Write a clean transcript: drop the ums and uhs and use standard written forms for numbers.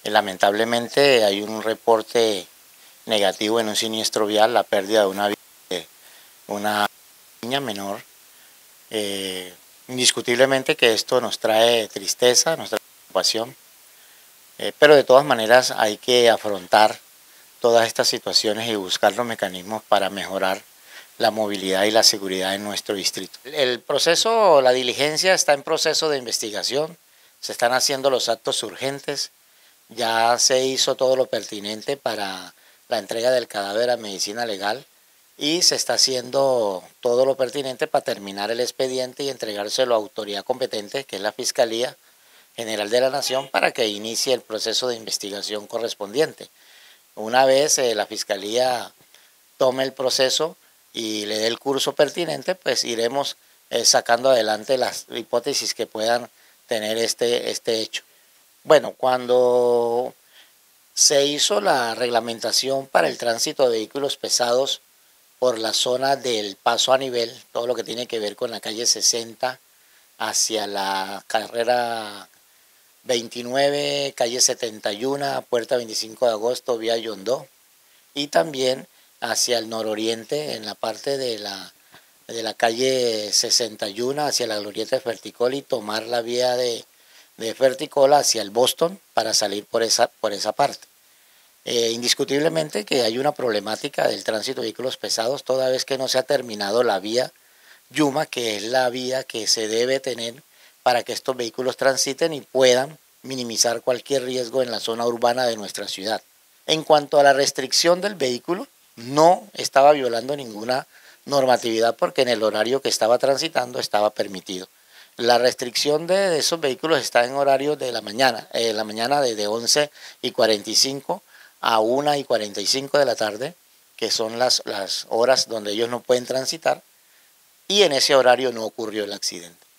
Lamentablemente hay un reporte negativo en un siniestro vial, la pérdida de una niña menor. Indiscutiblemente que esto nos trae tristeza, nos trae preocupación, pero de todas maneras hay que afrontar todas estas situaciones y buscar los mecanismos para mejorar la movilidad y la seguridad en nuestro distrito. El proceso, la diligencia está en proceso de investigación, se están haciendo los actos urgentes, ya se hizo todo lo pertinente para la entrega del cadáver a medicina legal y se está haciendo todo lo pertinente para terminar el expediente y entregárselo a autoridad competente, que es la Fiscalía General de la Nación, para que inicie el proceso de investigación correspondiente. Una vez la Fiscalía tome el proceso y le dé el curso pertinente, pues iremos sacando adelante las hipótesis que puedan tener este hecho. Bueno, cuando se hizo la reglamentación para el tránsito de vehículos pesados por la zona del paso a nivel, todo lo que tiene que ver con la calle 60 hacia la carrera 29, calle 71, puerta 25 de agosto, vía Yondó, y también hacia el nororiente en la parte de la calle 61 hacia la glorieta de Ferticol y tomar la vía de Ferticol hacia el Boston para salir por esa parte. Indiscutiblemente que hay una problemática del tránsito de vehículos pesados toda vez que no se ha terminado la vía Yuma, que es la vía que se debe tener para que estos vehículos transiten y puedan minimizar cualquier riesgo en la zona urbana de nuestra ciudad. En cuanto a la restricción del vehículo, no estaba violando ninguna normatividad porque en el horario que estaba transitando estaba permitido. La restricción de esos vehículos está en horario de la mañana desde 11:45 a 1:45 de la tarde, que son las horas donde ellos no pueden transitar, y en ese horario no ocurrió el accidente.